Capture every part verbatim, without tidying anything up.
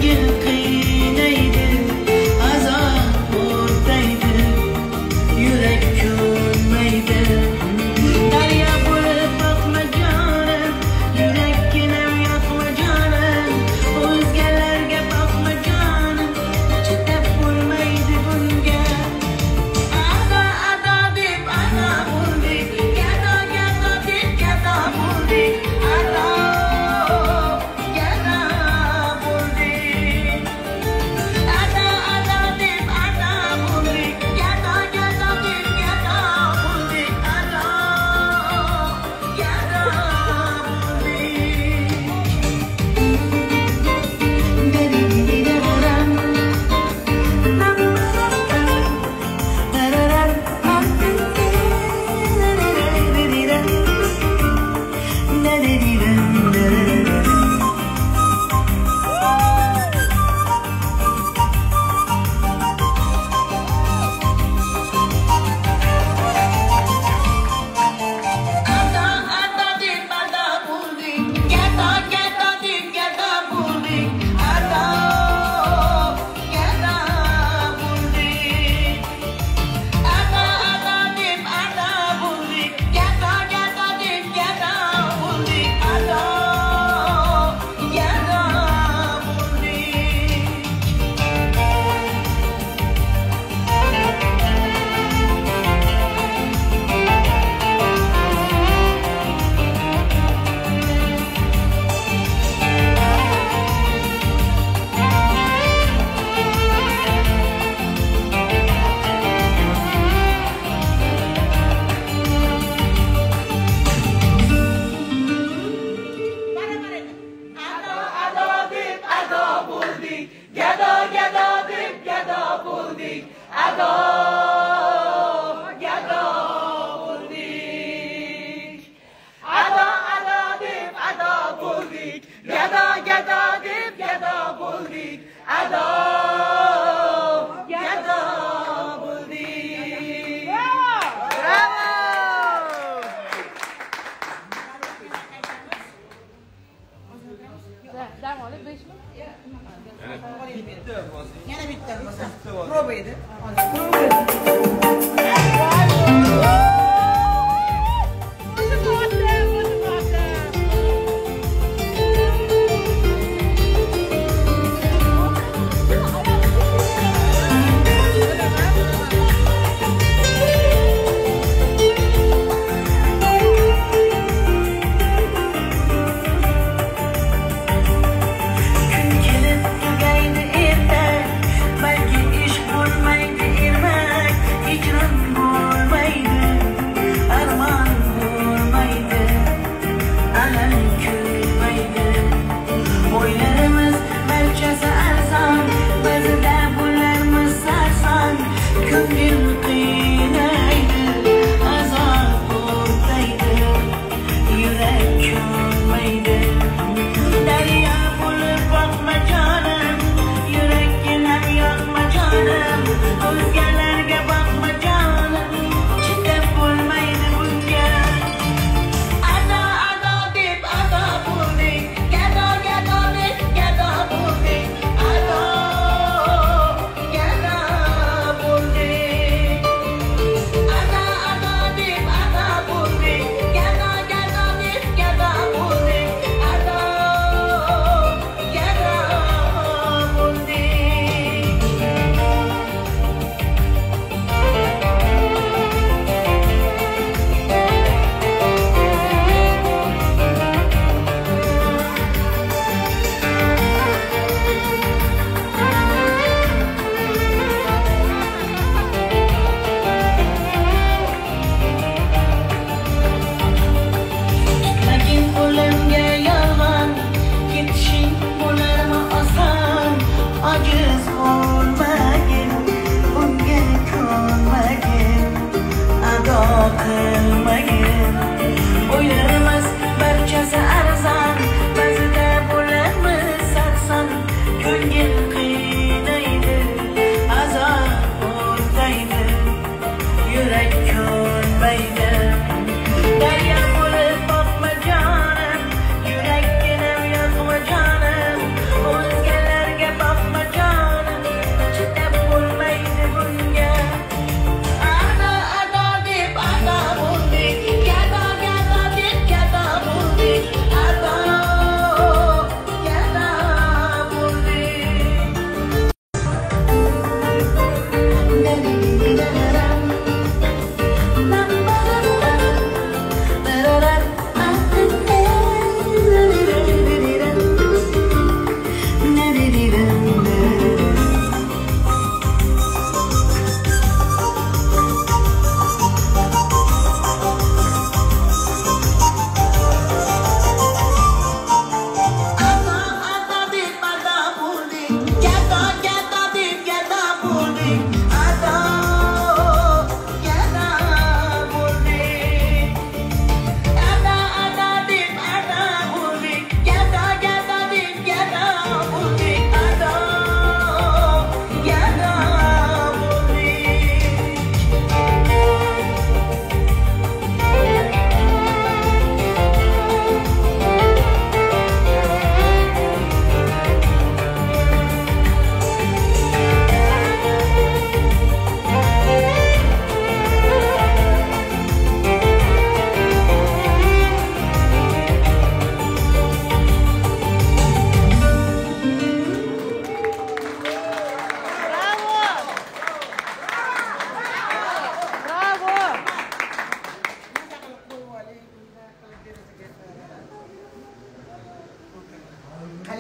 Yana bitta bo'lsa. Proba edi. Balki ish bo'lmaydi ermak, hijron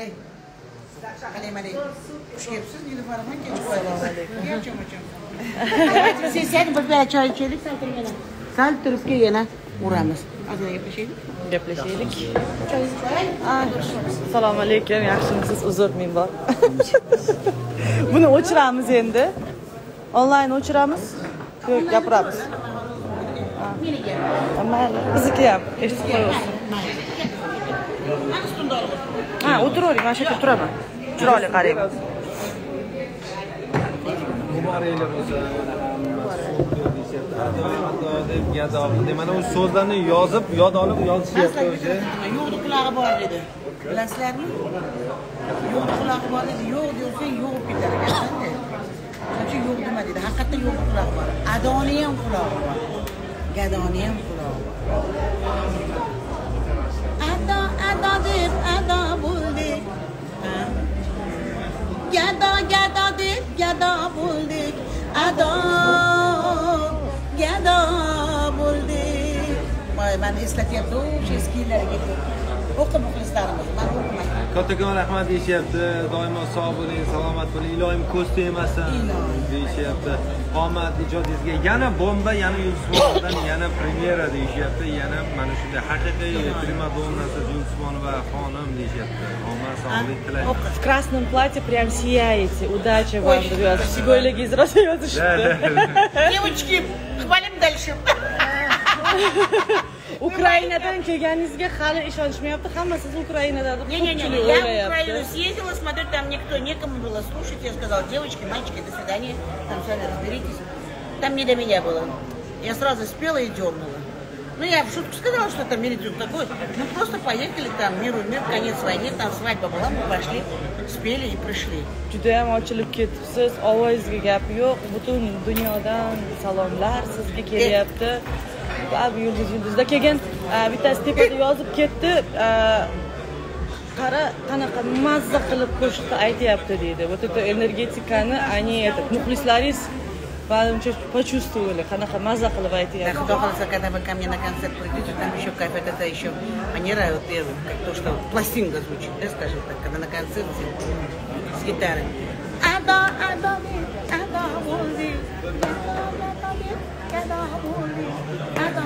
Qalay. Qalay malay. Xush kelibsiz. Nilufar xonim kech qo'ydi. Yaxshi o'chim. Siz sen bir piyola choy ichaylik, sal turib yana. Sal turib keyin yana uramiz. Hozir gaplashaylik. Gaplashaylik. Assalomu alaykum, yaxshimisiz? Uzr, men bor. Buni o'chiramiz endi. Onlayn o'chiramiz. Yo'q, gapiramiz. Meniga. Mayli, bizniki ham eshitib qo'yasiz. Mana ustunda olib. Ha, o'tiravering, mana shu yerda turaman. Chiroyli qarang. Muboraklar bo'lsin. Mana u so'zlarni yozib, yod olib yozishyapti o'zi. Yo'qni qulog'i bor dedi. Bilasizlarmi? Yo'qni qulog'i bor dedi. Yo'q desang yo'q ketar ekan-da. Shuning yo'q nima dedi. Haqiqatda yo'qni qulog'i bor. Adoni ham qulog'i bor. Gadoni ham qulog'i bor. Ado, ado deb ado bo'ldik. Gado, gado deb gado bo'ldik. Ado, gado bo'ldik. Voy, meni eslatyapti, o'sha eski yillarga ketib. O'qi muxlislarimiz, men o'qimayman. Kattakon rahmat deyishyapti. Doimo sog' bo'ling, salomat bo'ling. Iloyim ko'z tegmasin deyishyapti. Omad ijodingizga yana bomba, yana Yulduzmondan yana premyera deyishyapti. Yana mana shunday haqiqiy primadonnasiz Yulduzmonova xonim deyishyapti. Omad, sog'lik tilayman. В красном платье прям сияете. Удачи вам, deb yozib. Sigoyligingiz rosa yozishdi. Девочки, хвалим дальше. Украинаdan kelganingizga hali ishonishmayapti. Hammasi siz Ukrainadan deb Не-не-не, ko'pchilik я в o'ylayapti. Украину съездила, смотрю, там никто, некому было слушать. Я сказала, девочки, мальчики, до свидания, там сами разберитесь. Там не до меня было. Я сразу спела и дернула. Ну, я в шутку сказала, что там мир идет такой. Ну, просто поехали там, миру мир, конец войны, там свадьба была, мы пошли, спели и пришли. Juda ham ochilib ketibsiz. Ovozga gap yo'q. Butun dunyodan salomlar sizga kelyapti. Abi yulduz yulduzda kelgan bittasi tepada yozib ketdi. Qara qanaqa mazza qilib qo'shiqni aytyapti deydi. Вот это энергетикani они этот muxlislaringiz Понимаете, почувствовали, qanaqa mazza qilib aytyapti. Да, Xudo xohlasa, когда вы ко мне на концерт придете, там еще кайф, это еще манера, вот, как то, что пластинка звучит, да, скажем так, когда на концерте с гитарой. Ада, ада, ада, волди, ада, волди, ада,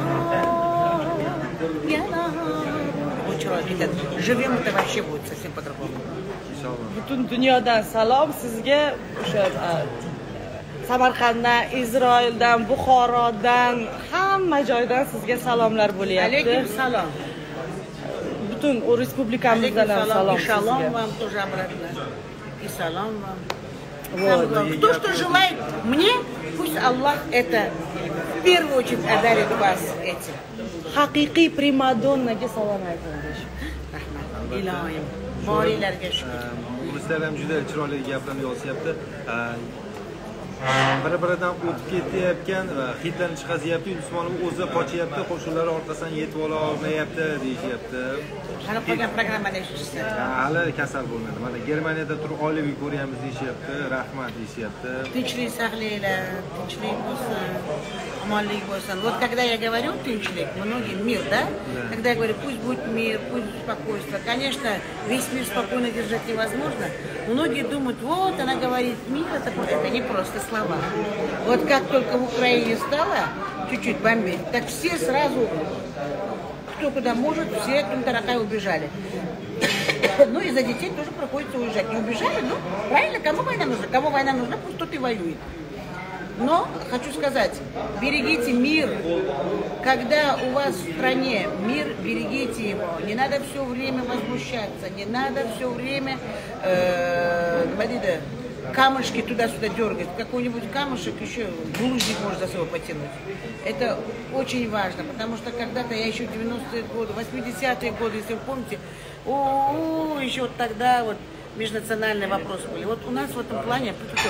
очень рад, живем, это вообще будет совсем по-другому. Butun dunyodan salom sizga, o'sha Samarqanddan, Isroildan, Buxorodan, hamma joydan sizga salomlar bo'lyapti. Alaykum salom. Butun u respublikamizdan ham salom. И шалом вам тоже обратно. И салам вам. Кто что желает мне, пусть Аллах это в первую очередь одарит вас этим. Haqiqiy primadonnaga salom ayting. Rahmat. Ilohim. Boringlarga shukr. Muxlislar ham juda chiroyli gaplarni yozyapti. Bir-biridan o'tib ketayotgan va hitlarni chiqazyapti. Yulduzmonov o'zi qochyapti, qo'shinlar orqasidan yetib ola olmayapti deyishyapti. Hali qolgan programmani eshitishsa. Hali kasal bo'lmadi. Mana Germaniyada turib oilaviy ko'ryapmiz deyishyapti. Rahmat deyishyapti. Tinchlik saqlanglar, tinchlik bo'lsin, omonlik bo'lsin. Вот когда я говорю tinchlik, многие мир, да? Когда я говорю, пусть будет мир, пусть спокойствие. Конечно, весь мир спокойно держать невозможно. Многие думают, вот она говорит, мир это, это не просто слова. Вот как только в Украине стало чуть-чуть бомбить, так все сразу, кто куда может, все тун-таракай убежали. Ну и за детей тоже приходится уезжать. Не убежали, ну правильно, кому война нужна? Кому война нужна, пусть тот и воюет. Но хочу сказать, берегите мир. Когда у вас в стране мир, берегите его. Не надо все время возмущаться, не надо все время э, камушки туда-сюда дергать. Какой-нибудь камушек еще булыжник может за собой потянуть. Это очень важно, потому что когда-то я еще девяностые годы, восьмидесятые годы, если вы помните, о, еще вот тогда вот межнациональные вопросы были. Вот у нас в этом плане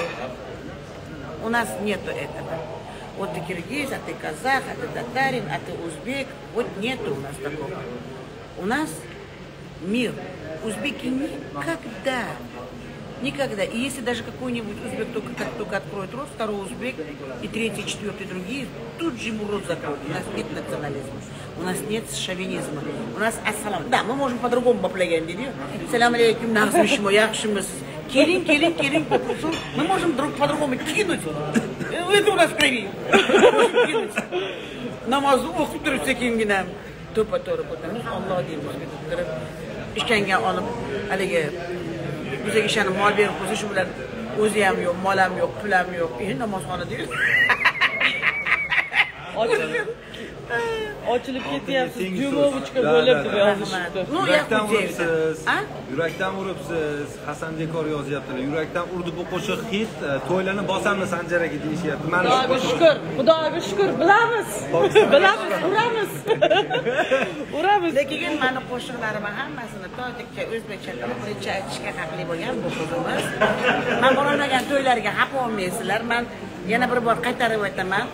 у нас нету этого. Вот ты киргиз, а ты казах, а ты татарин, а ты узбек. Вот нету у нас такого. У нас мир. Узбеки никогда, никогда. И если даже какой-нибудь узбек только, как только откроет рот, второй узбек, и третий, четвертый, другие, тут же ему рот закроют. У нас нет национализма. У нас нет шовинизма. У нас ассалам. Да, мы можем по-другому поплегать, дядя. Салам алейкум, нахзмишмо, яхшимыз. Келин, келин, келин, мы можем друг по-другому кинуть. Это у нас в крови. Можем кинуть. Namazı okup durup sekinginem. Topa toru kotanız. Allah deyimiz getirip. İşkenge alıp, haligi, bize işeni mal verip, bize şu bilen o'ziyam yo'q, molam yo'q, pulam yo'q. Endi namozxona deydi. Ochilib ketyapsiz, Jumovichga bo'lib deb yozishibdi. Yurakdan uribsiz. Yurakdan uribsiz. Hasan Dekor yozyaptilar. Yurakdan urdi bu qo'shiq hit, to'ylarni bosamiz Sanjaraga deyishyapti. Mana Xudoga shukr, Xudoga shukr, bilamiz. Bilamiz, uramiz. Uramiz. Lekin meni qo'shiqlarim hammasini tojikcha, o'zbekcha qilib birinchi aytishga haqli bo'lgan bu qizimiz. Men borolmagan to'ylarga xafa olmaysizlar. Men yana bir bor qaytarib aytaman.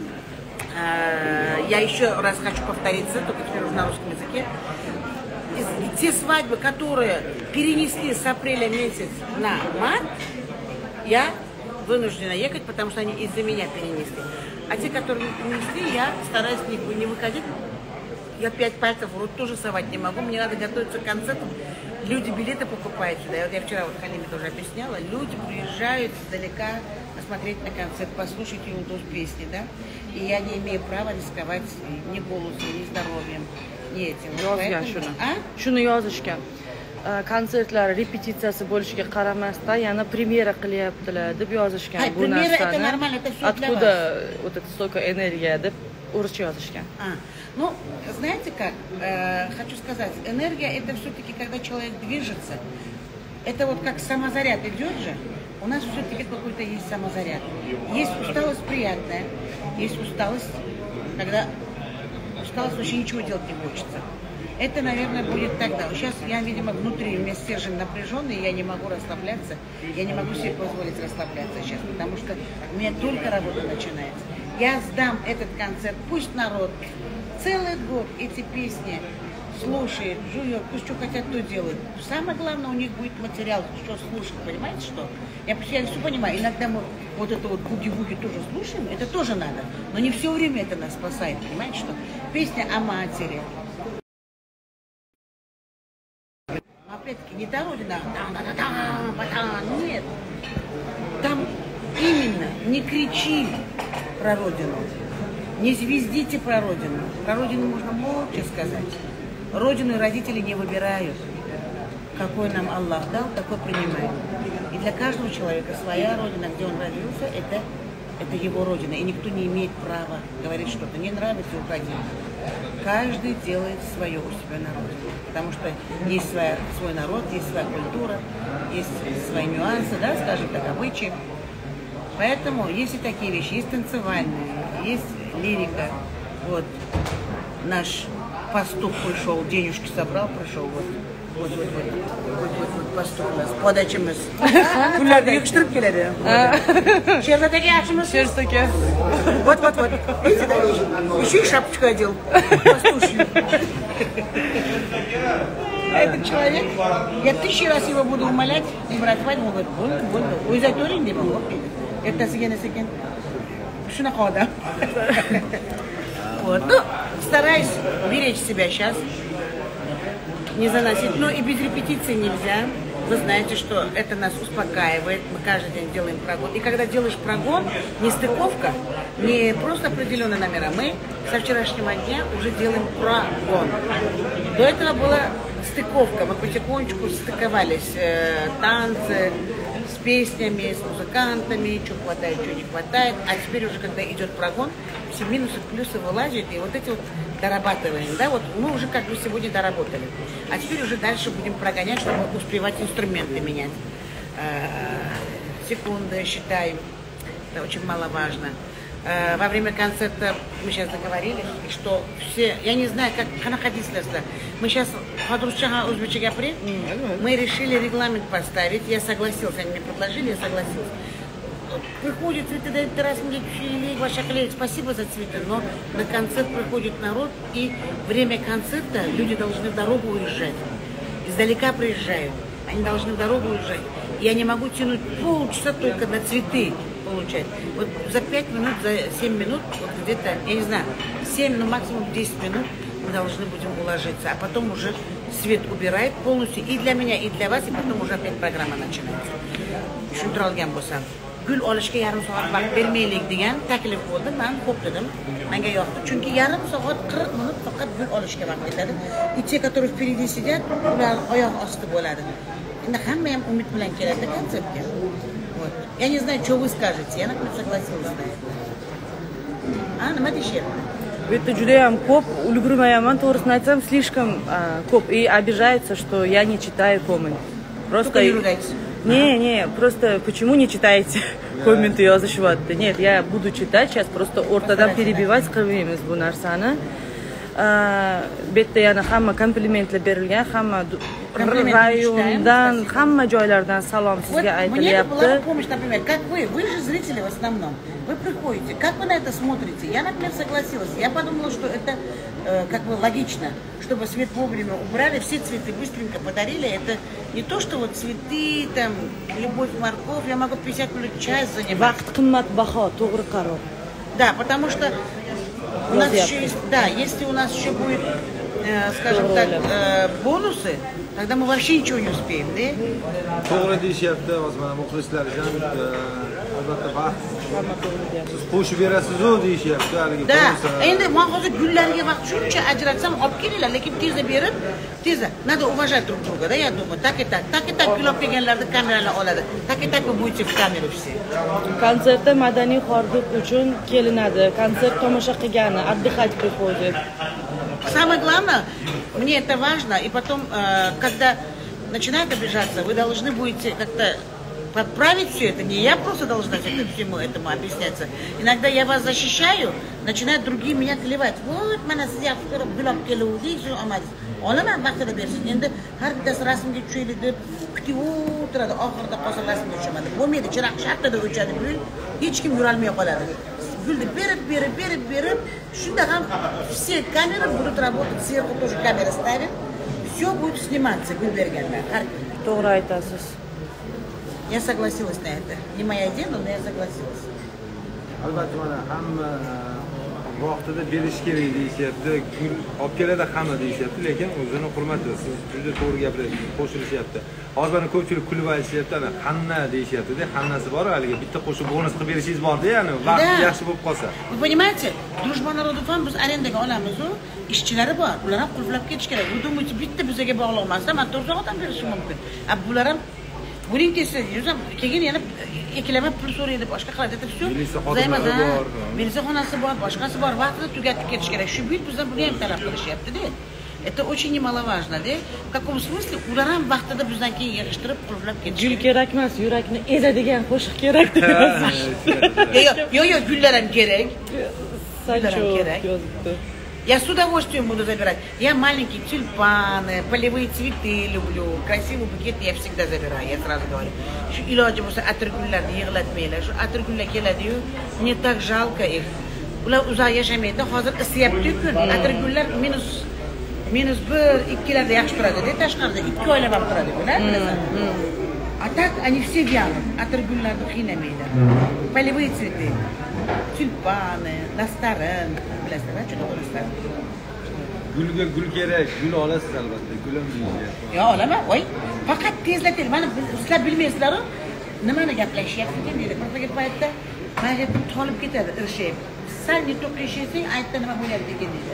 Я еще раз хочу повториться, только теперь уже на русском языке. Те свадьбы, которые перенесли с апреля месяц на март, я вынуждена ехать, потому что они из-за меня перенесли. А те, которые не перенесли, я стараюсь не выходить. Я пять пальцев в рот тоже совать не могу. Мне надо готовиться к концерту. Люди билеты покупают сюда. Вот я вчера вот Халиме тоже объясняла. Люди приезжают издалека посмотреть на концерт, послушать Юлдуз песни, да? И я не имею права рисковать ни голосом, ни здоровьем, ни этим. Yozgan shuni. Shuni yozishgan. Konsertlar repetitsiyasi bo'lishiga qaramasdan yana premyera qilyaptilar deb yozishgan bu narsani. Откуда вот это столько энергия deb o'rischa yozishgan. Ну, знаете как, э, хочу сказать, энергия это все-таки, когда человек движется, это вот как самозаряд идет же, у нас все-таки какой-то есть самозаряд. Есть усталость приятная, есть усталость, когда усталость вообще ничего делать не хочется. Это, наверное, будет тогда. Сейчас я, видимо, внутри у меня стержень напряженный, я не могу расслабляться, я не могу себе позволить расслабляться сейчас, потому что у меня только работа начинается. Я сдам этот концерт, пусть народ целый год эти песни слушает, жует, пусть что хотят, то делают. Самое главное, у них будет материал, что слушать, понимаете, что? Я, я все понимаю, иногда мы вот это вот буги-буги тоже слушаем, это тоже надо, но не все время это нас спасает, понимаете, что? Песня о матери. Опять-таки, не та родина, нет. Там именно не кричи про родину. Не звездите про родину. Про родину можно молча сказать. Родину родители не выбирают. Какой нам Аллах дал, такой принимаем. И для каждого человека своя родина, где он родился, это, это его родина. И никто не имеет права говорить что-то. Не нравится, уходи. Каждый делает свое у себя на родине. Потому что есть своя, свой народ, есть своя культура, есть свои нюансы, да, скажем так, обычаи. Поэтому есть и такие вещи, есть танцевальные, есть лирика. Вот наш пастух пришел, денежки собрал, пришел. Вот, вот, вот, вот, вот, вот, вот пастух у нас. Подачимыз. Кулярда юкштырып келеді. Шердатаки ашымыз. Шерстаки. Вот, вот, вот. Видите, да? Еще и шапочку одел. Пастушью. Этот человек, я тысячи раз его буду умолять и брать свадьбу, он говорит, больно, больно. Ой, за турин не могу. Это сеген, сеген. Шунако, да? Вот, ну, стараюсь беречь себя сейчас, не заносить, но и без репетиции нельзя. Вы знаете, что это нас успокаивает, мы каждый день делаем прогон. И когда делаешь прогон, не стыковка, не просто определенные номера, мы со вчерашнего дня уже делаем прогон. До этого была стыковка, мы потихонечку стыковались, э, танцы, с песнями, с музыкантами, что хватает, что не хватает. А теперь уже, когда идет прогон, все минусы, плюсы вылазят, и вот эти вот дорабатываем, да, вот мы уже как бы сегодня доработали. А теперь уже дальше будем прогонять, чтобы успевать инструменты менять. Секунды считаем, это очень маловажно. Во время концерта мы сейчас договорились, что все, я не знаю, как находиться, мы сейчас подручага узбечи гапри, мы решили регламент поставить, я согласился, они мне предложили, я согласился. Приходят цветы, дают террас, ваша коллега, спасибо за цветы, но на концерт приходит народ, и время концерта люди должны в дорогу уезжать, издалека приезжают, они должны в дорогу уезжать. Я не могу тянуть полчаса только на цветы получать. Вот за пять минут, за семь минут, вот где-то, я не знаю, семь, ну максимум десять минут мы должны будем уложиться, а потом уже свет убирает полностью и для меня, и для вас, и потом уже опять программа начинается. Tushuntirolgan bo'lsam, gul olishga yarim soat vaqt bermaylik degan taklif bo'ldi. Men xo'p dedim. Menga yoqdi. Chunki yarim soat qirq minut faqat gul olishga vaqt ketadi. И те, которые впереди сидят, ular oyoq osti bo'ladi. Endi hamma ham umid bilan keladi konsertga. Вот. Я не знаю, что вы скажете. Я, например, согласилась на это. А, nima deyishyapti? Bu yerda juda ham ko'p ulgurmayapman, to'g'risini aytsam, слишком ko'p и обижается, что я не читаю коммент. Просто не ругайтесь. Не, не, просто почему не читаете комменты yozishyapti? Нет, я буду читать сейчас, просто o'rtadan перебивать qilmaymiz bu narsani. Bu yerda yana hamma komplimentlar berilgan, hamma rayondan, hamma joylardan salom sizga aytilyapti. Мне была помощь, например, как вы, вы же зрители в основном, вы приходите, как вы на это смотрите? Я, например, согласилась, я подумала, что это э, как бы логично, чтобы свет вовремя убрали, все цветы быстренько подарили, это не то, что вот цветы, там, любовь, морковь, я могу пятьдесят минут, час занимать. Vaqt qimmatbaho, to'g'ri qaror. Да, потому что у нас еще есть, да, если у нас еще будет, э, скажем так, э, бонусы, тогда мы вообще ничего не успеем, да? To'g'ri deyishyapti, hozir mana muxlislarga albatta vaqt siz qo'shib berasiz-ku deyishyapti haligi. Да, endi men hozir gullarga vaqt shuncha ajratsam olib kelinglar, lekin tezda berib, tezda. Надо уважать друг друга, да, я думаю, так и так. Так и так gul olib kelganlarda kameralar oladi. Так и так вы будете в камеру все. Konsertda madaniy hordiq uchun kelinadi. Konsert tomosha qilgani, отдыхать приходит. Самое главное, мне это важно, и потом, э, когда начинают обижаться, вы должны будете как-то подправить все это. Не я просто должна всему этому объясняться. Иногда я вас защищаю, начинают другие меня клевать. Вот, mana siz yaxshi ko'rib gul olib keluvdingiz, olmadingiz. Olaman vaqtida bersin. Endi har bittasi rasmga tushaylik deb kutib o'tiradi. Oxirida qolsa rasmga tushamadi. Bo'lmaydi, chiroq shartda o'chadi gul. Hech kim yurolmay qoladi. Gulni berib, berib, berib, berib, shunda ham все камеры будут работать, сверху тоже камеры ставим. Все будет сниматься, gul berganlar. To'g'ri aytasiz. Я согласилась на это. Не моя идея, но я согласилась. Albatta mana hamma vaqtida berish kerak deyishyapti. Gul olib keladi hamma deyishyapti, lekin o'zini hurmati. Siz juda to'g'ri gapirasiz, qo'shilishyapti. Hozir mana ko'pchilik kulib aytishyapti, ana Hanna deyishyapti-da, Hannasi bor, haligi bitta qo'shib bonus qilib berishingiz bor-da, ya'ni vaqt yaxshi bo'lib qolsa. Вы понимаете, Дружба народов ham biz arendaga olamiz-ku, ishchilari bor. Ular ham qulflab ketish kerak. Вы думаете, bitta bizga bog'liq emasda, men to'rt soat ham berishim mumkin. A bular ham buning tezda yuzam keyin yana ikkilama pul so'raydi, boshqa qiladi deb всё. Zaymada bor, milisaxonasi bor, boshqasi bor, vaqtida tugatib ketish kerak. Shu buyuk bizdan buni ham talab qilishyapti-da. Это очень немаловажно, да? В каком смысле? Ular ham vaqtida bizdan keyin yig'ishtirib, qulflab ketish. Gul kerak emas, yurakni ezadigan qo'shiq kerak deyapsiz. Yo'q, yo'q, yo'q, gullar ham kerak. Gullar ham kerak. Yozibdi. Я с удовольствием буду забирать. Я маленькие тюльпаны, полевые цветы люблю, красивый букет я всегда забираю, я сразу говорю. Iloji bo'lsa atirgullarni yig'latmanglar. Shu atirgullar keladi-yu, мне так жалко их. Ular uzoq yashamaydi, hozir isyapti kun. Atirgullar minus minus bir, ikkilarda yaxshi turadi-da, tashqarida ikki oylab ham turadi bular, bilasan. А так они все вянут, atirgullarni qiynamaylar. Полевые цветы, тюльпаны, настарин, bilasizlar, juda qo'rqasizlar. Gulga gul kerak, gul olasiz albatta, gulim deyapti. Yo, olaman, voy. Faqat tezlating. Mana sizlar bilmaysizlar-ku, nimani gaplashyapti deydi. Qanaqa paytda majatni tolib ketadi, irshayib. Sal не только eshitsang, aytda nima bo'lyapti ekan deydi.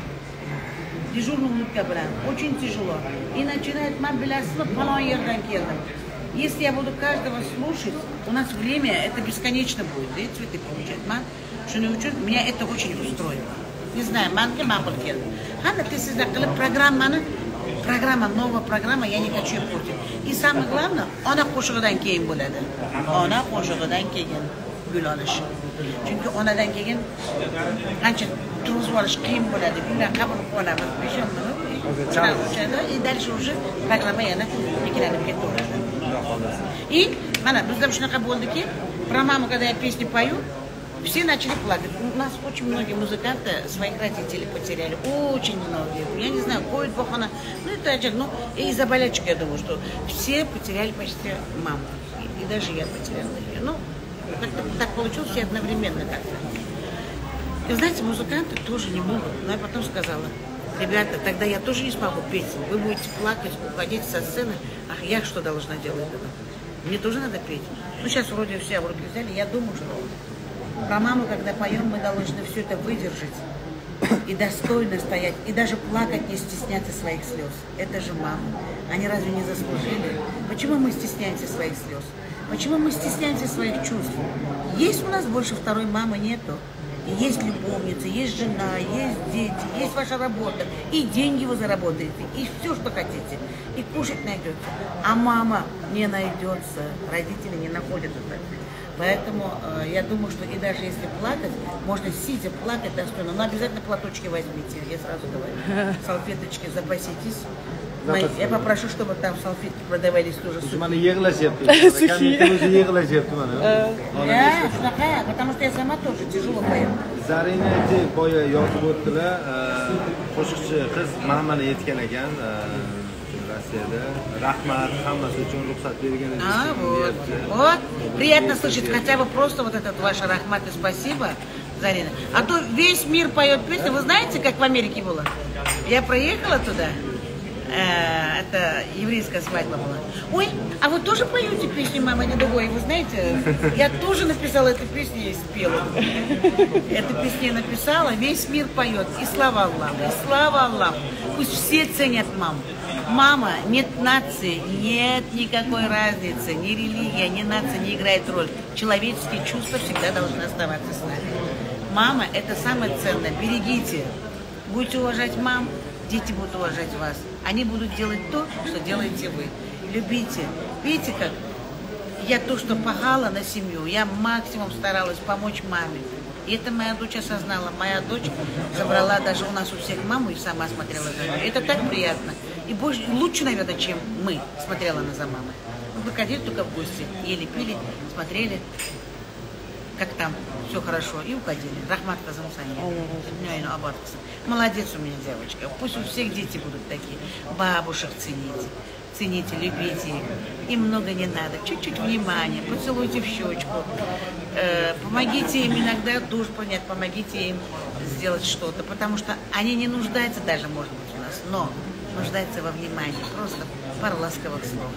Дежурный улыбка bilan, очень tяжело. И начинает, man bilasizmi, falon yerdan keldim. Если я буду каждого слушать, у нас время это бесконечно будет, да, цветы получать. Man, shuning uchun меня это очень устроило. Не знаю, manga ma'qul keldi. Hamma tezda qilib programmani, программа, новая программа, я не хочу портить. И самое главное, ona qo'shig'idan keyin bo'ladi. Ona qo'shig'idan keyin gul olish. Chunki onadan keyin ancha turib olish qiyin bo'ladi. Gullar qabul qilamiz, besh o'n minut. И дальше уже программа yana ikkilanib ketaveradi. И mana bizda shunaqa bo'ldiki, про маму, когда я песни пою, все начали плакать. У нас очень многие музыканты своих родителей потеряли. Очень многие. Я не знаю, ковид, бахана. Ну, это один. Ну, и из-за болячек, я думаю, что все потеряли почти маму. И, и даже я потеряла ее. Ну, как-то так получилось все одновременно как-то. И знаете, музыканты тоже не могут. Но я потом сказала, Ребята, тогда я тоже не смогу петь. Вы будете плакать, уходить со сцены. Ах, я что должна делать? Мне тоже надо петь. Ну, сейчас вроде все в руки взяли. Я думаю, что про маму, когда поем, мы должны все это выдержать. И достойно стоять. И даже плакать, не стесняться своих слез. Это же мама. Они разве не заслужили? Почему мы стесняемся своих слез? Почему мы стесняемся своих чувств? Есть у нас больше второй мамы? Нету. И есть любовница, есть жена, есть дети, есть ваша работа. И деньги вы заработаете, и все, что хотите. И кушать найдется. А мама не найдется. Родители не находят это. Поэтому э, я думаю, что и даже если плакать, можно сидя плакать достойно. Но обязательно платочки возьмите, я сразу говорю. Салфеточки запаситесь. Я попрошу, чтобы там салфетки продавались тоже сухие. Да, потому что я сама тоже тяжело пою. Zarina boya yozib o'tdilar. Qo'shiqchi qiz ma'mani yetgan ekan Rossiyada. Rahmat, hammasi uchun ruxsat berganingiz А, вот. Вот. Приятно слышать хотя бы просто вот этот ваш рахмат и спасибо, Зарина. А то весь мир поет песни. Вы знаете, как в Америке было? Я проехала туда. Это еврейская свадьба была. Ой, а вы тоже поете песню «Мама не другой»? Вы знаете, я тоже написала эту песню и спела. Эту песню я написала, весь мир поет. И слава Аллаху, и слава Аллаху. Пусть все ценят маму. Мама, нет нации, нет никакой разницы. Ни религия, ни нация не играет роль. Человеческие чувства всегда должны оставаться с нами. Мама – это самое ценное. Берегите. Будете уважать мам, дети будут уважать вас. Они будут делать то, что делаете вы. Любите. Видите, как я то, что пахала на семью, я максимум старалась помочь маме. И это моя дочь осознала. Моя дочь забрала даже у нас у всех маму и сама смотрела за ней. Это так приятно. И больше, лучше, наверное, чем мы смотрела на за мамой. Мы выходили только в гости, ели, пили, смотрели, как там все хорошо, и уходили. Рахмат Казамсани. Молодец у меня девочка. Пусть у всех дети будут такие. Бабушек цените. Цените, любите их. Им много не надо. Чуть-чуть внимания. Поцелуйте в щечку. Э, помогите им иногда душ понять. Помогите им сделать что-то. Потому что они не нуждаются даже, может быть, у нас. Но нуждаются во внимании. Просто пару ласковых слов.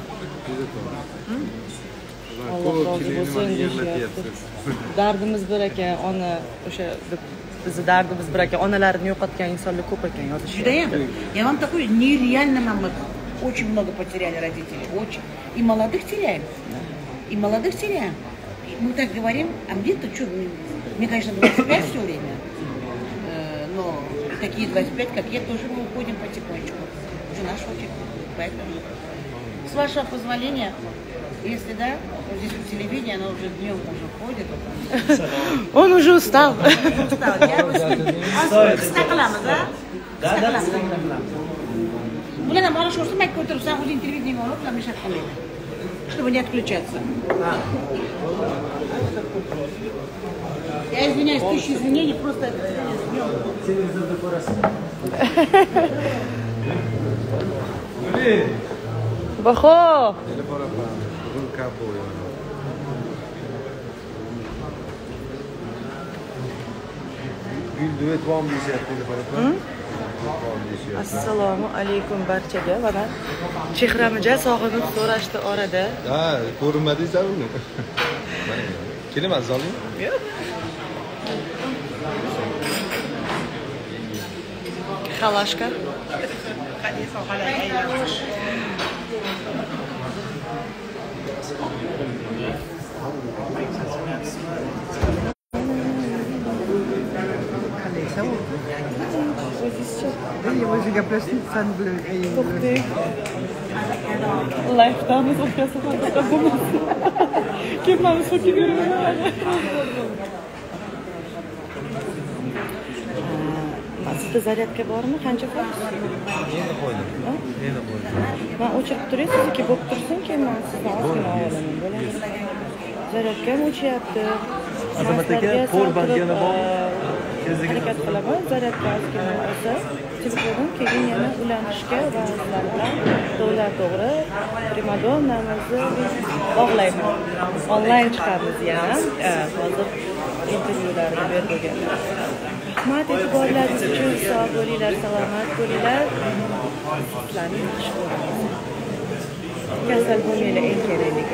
Alloh rozi bo'lsin deyishyapti. Dardimiz bir ekan, ona o'sha bizni dardimiz bir ekan, onalarini yo'qotgan insonlar ko'p ekan yozishyapti. Я вам такой нереально мама. Очень много потеряли родителей, очень. И молодых теряем, и молодых теряем. Мы так говорим, а мне-то что, мне, конечно, двадцать пять все время, но такие двадцать пять, как я, тоже мы уходим потихонечку. Уже наш очередь, поэтому. С вашего позволения, если да, вот здесь по телевидению, оно уже днем уже ходит. Он уже устал. Устал, я бы с ним. Стаклама, да? Да, да, стаклама. Блин, а мало что, что мать который сам уже телевидение говорит, нам мешать коллега, чтобы не отключаться. Я извиняюсь, тысячи извинений, просто это Блин! Бахо! Assalomu alaykum barchaga. Mana Chehramijon sog'inib so'rashdi orada. Ha, ko'rinmadingiz uni. Kelaman zolim. Yo'q. Xalashka. O'ziga gaplashsani bilan to'xtang. Life'damiz o'tkazib bo'lmas. Kelmamiz so'kib yuraman. Sizda zaryadka bormi? Qancha foiz? Endi qo'ydim. Endi qo'ydim. Men o'chirib turay, sizniki bo'lib tursin, keyin men sizdan ozgina olaman, bo'ladi. Zaryadka o'chyapti. Azamatga powerbankini bor. Harakat qilaman, zaryadka ozgina olsa, telefonim keyin yana ulanishga va o'zlaridan to'g'ri-to'g'ri primadonnamizni bog'layman. Onlayn chiqamiz yana. Hozir intervyularni berib bo'lganman. Rahmat e'tiborlaringiz uchun. Sog' bo'linglar, salomat bo'linglar. Sizlarni yaxshi ko'ramiz. Kasal bo'lmanglar, eng kerakligi.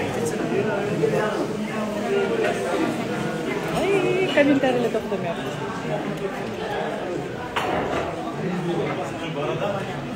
Ay, kommentariyalar to'xtamayapti.